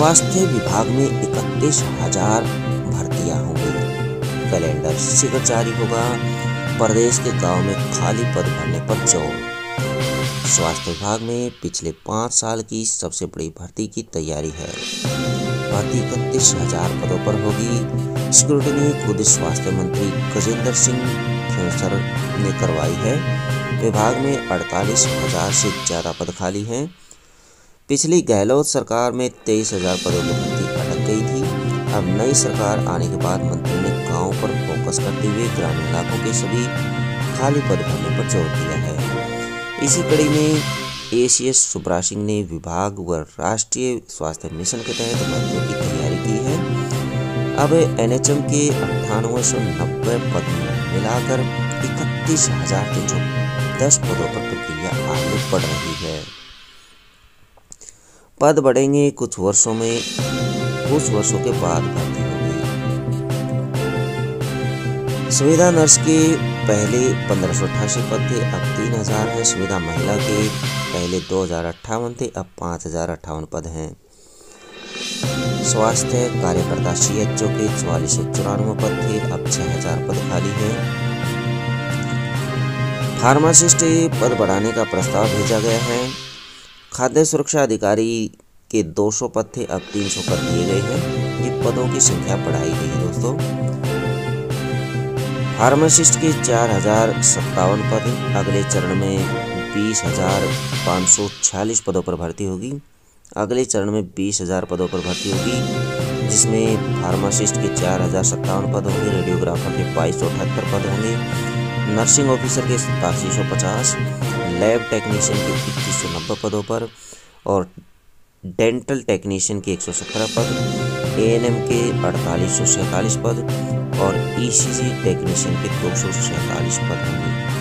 स्वास्थ्य विभाग में 31,000 भर्तियां होंगी। कैलेंडर शीघ्र जारी होगा। प्रदेश के गांव में खाली पद भरने पर जोर। स्वास्थ्य विभाग में पिछले 5 साल की सबसे बड़ी भर्ती की तैयारी है। भर्ती 31,000 पदों पर होगी। स्क्रूटनी खुद स्वास्थ्य मंत्री गजेंद्र सिंह शेखावत ने करवाई है। विभाग में 48,000 से ज़्यादा पद खाली हैं। पिछली गहलोत सरकार में 23,000 पदों की भर्ती अटक गई थी। अब नई सरकार आने के बाद मंत्री ने गाँव पर फोकस करते हुए ग्रामीण इलाकों के सभी खाली पद भरने पर जोर दिया है। इसी कड़ी में एसीएस सुब्रा सिंह ने विभाग व राष्ट्रीय स्वास्थ्य मिशन के तहत भर्तियों की तैयारी की है। अब एनएचएम के 9890 पद मिलाकर 31,310 पदों पर प्रक्रिया आगे बढ़ रही है। पद बढ़ेंगे कुछ वर्षों के बाद भर्ती होगी। सुविधा नर्स के पहले 1588 पद थे, अब 3,000 हैं। सुविधा महिला के पहले 2,058 थे, अब 5,058 पद हैं। स्वास्थ्य कार्यकर्ता सीएचओ के 4494 पद थे, अब 6,000 पद खाली हैं। फार्मासिस्ट पद बढ़ाने का प्रस्ताव भेजा गया है। खाद्य सुरक्षा अधिकारी के 200 पद थे, अब 300 कर दिए गए हैं। ये पदों की संख्या बढ़ाई गई है दोस्तों। फार्मासिस्ट के 4,057 पद, अगले चरण में 20,546 पदों पर भर्ती होगी। अगले चरण में 20,000 पदों पर भर्ती होगी, जिसमें फार्मासिस्ट के 4,057 पद होंगे, रेडियोग्राफर के 2,278 पद होंगे, नर्सिंग ऑफिसर के 8750, लैब टेक्नीशियन के 2190 पदों पर और डेंटल टेक्नीशियन के 117 पद, एएनएम के 4847 पद और ईसीजी टेक्नीशियन के 247 पद होंगे।